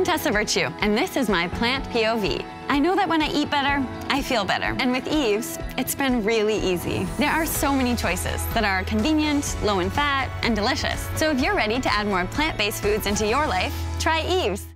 I'm Tessa Virtue, and this is my plant POV. I know that when I eat better, I feel better. And with Yves, it's been really easy. There are so many choices that are convenient, low in fat, and delicious. So if you're ready to add more plant-based foods into your life, try Yves.